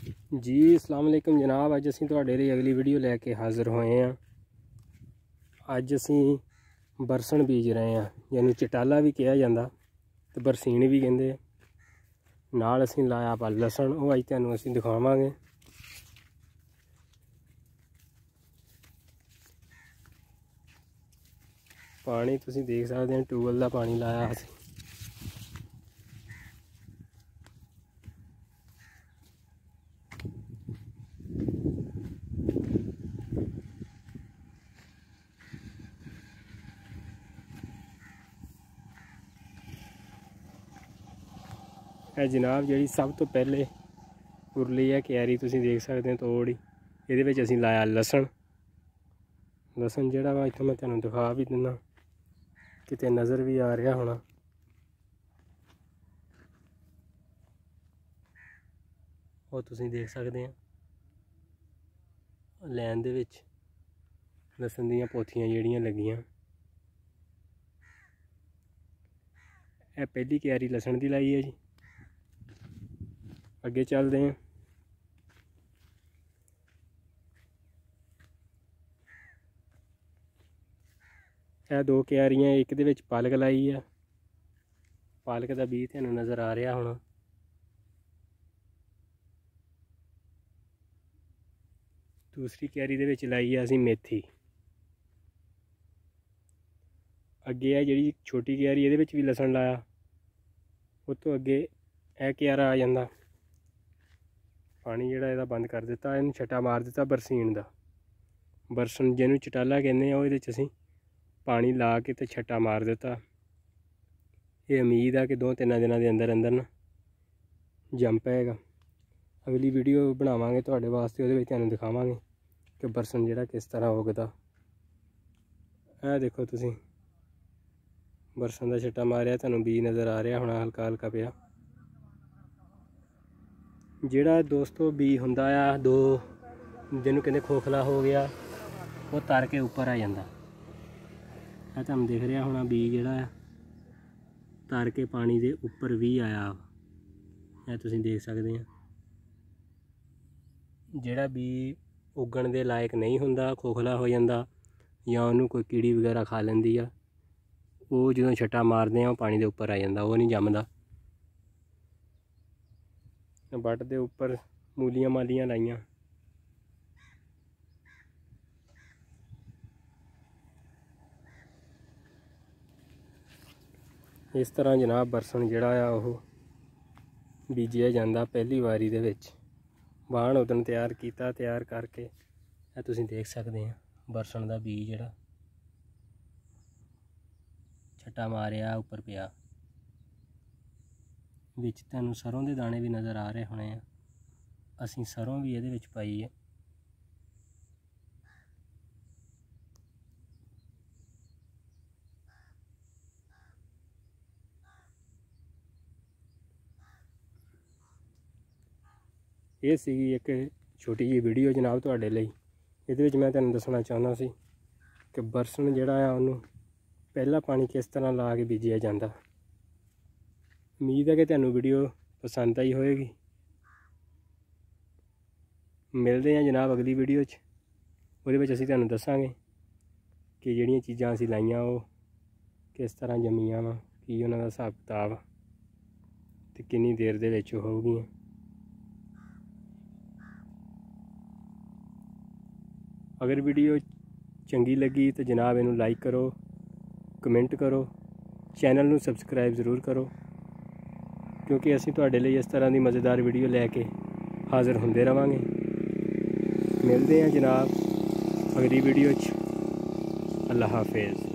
जी अस्सलाम वालेकुम जनाब, अज असीं तुहाडे लई अगली वीडियो लैके हाज़र होए हैं। अज असीं बरसन बीज रहे हैं, जिन्होंने चटाला भी कहा जाता तो बरसीन भी कहते। नाल असीं लाया पा लसन, वो अज तुहानूं असीं दिखावांगे। पानी तुसीं देख सकते हैं, ट्यूबवैल का पानी लाया असीं। जनाब जी सब तो पहले उरली है क्यारी, तुसीं देख सकते हैं तोड़ ही। ये असीं लाया लसन। लसन जिहड़ा वा इत्थों मैं तुहानूं दिखा भी दिना, किते नज़र भी आ रहा होना। वो तुसीं देख सकते हैं लैन दे विच लसन दीयां पोथियां जिहड़ियां लगियां। यह पहली क्यारी लसन की लाई है जी। अगे चलते हैं। यह दो क्यारियां, एक दे विच पालक लाई है। पालक का बीज तुहानूं नज़र आ रहा होना। दूसरी क्यारी दे विच लाई है असीं मेथी। अगे है जिहड़ी छोटी क्यारी, इहदे विच भी लसन लाया। उस तो अगे यह क्यारा आ जाता। पानी जिहड़ा इहदा बंद कर दिता, इहनूं छट्टा मार दिता बरसीन का। बरसन जिन्होंने चटाला कहते हैं, वो इहदे च असीं पानी ला के ते छट्टा मार दिता। ये उम्मीद है कि 2-3 दिनों के अंदर अंदर ना जम पाएगा। अगली वीडियो बनावांगे तुहाडे वास्ते, उहदे विच तुहानूं दिखावांगे कि बरसन जिहड़ा किस तरह उगदा। यह देखो तुसीं बरसन का छट्टा मारिया, तुहानूं बीज नज़र आ रहा होना हल्का हल्का पिया। जिहड़ा दोस्तों बीज हुंदा आ, दो जिन्होंने कहते खोखला हो गया, वो तर के उपर आ जाता। यह तुहानूं दिख रहा होना बीज जिहड़ा तर के पानी के उपर भी आया। यह तुसीं देख सकते हैं। जिहड़ा बीज उगण दे लायक नहीं हुंदा, खोखला हो जाता या उन्होंने कोई कीड़ी वगैरह खा लैंदी आ, वो जो छट्टा मारते हैं वो पानी के उपर आ जाता, वो नहीं जमदा। बट के उपर मूलियां मालियां लाइयां। इस तरह जनाब बरसन जिहड़ा आ वो बीजिया जाता पहली वारी दे विच। बाण उदन तैयार किया, तैयार करके यह तुसीं देख सकते हैं बरसन का बीज जिहड़ा छट्टा मारिया उपर पिया। विच तुहानूं सरों के दाने भी नज़र आ रहे होने। असीं सरों भी इहदे विच पाई है। ये सी एक छोटी जी वीडियो जनाब तुहाडे लई। इहदे विच मैं तुहानूं दसना चाहुंदा सी कि बरसन जिहड़ा आ उहनूं पहला पानी किस तरह ला के बीजिया जाता। उम्मीद है कि तुहानूं वीडियो पसंद आई होएगी। मिलते हैं जनाब अगली वीडियो च। उहदे विच असीं तुहानूं दस्सांगे कि जिहड़ियां चीज़ां असीं लाइयां वो किस तरह जम्मियां वा, की उन्हां दा हिसाब किताब ते किन्नी देर दे विच होऊगियां। अगर वीडियो चंगी लगी तो जनाब इनू लाइक करो, कमेंट करो, चैनल नू सबसक्राइब ज़रूर करो, क्योंकि असीं तुहाडे लई इस तरह की मज़ेदार वीडियो लैके हाज़र होंदे रहांगे। मिलते हैं जनाब अगली वीडियो च। अल्लाह हाफिज़।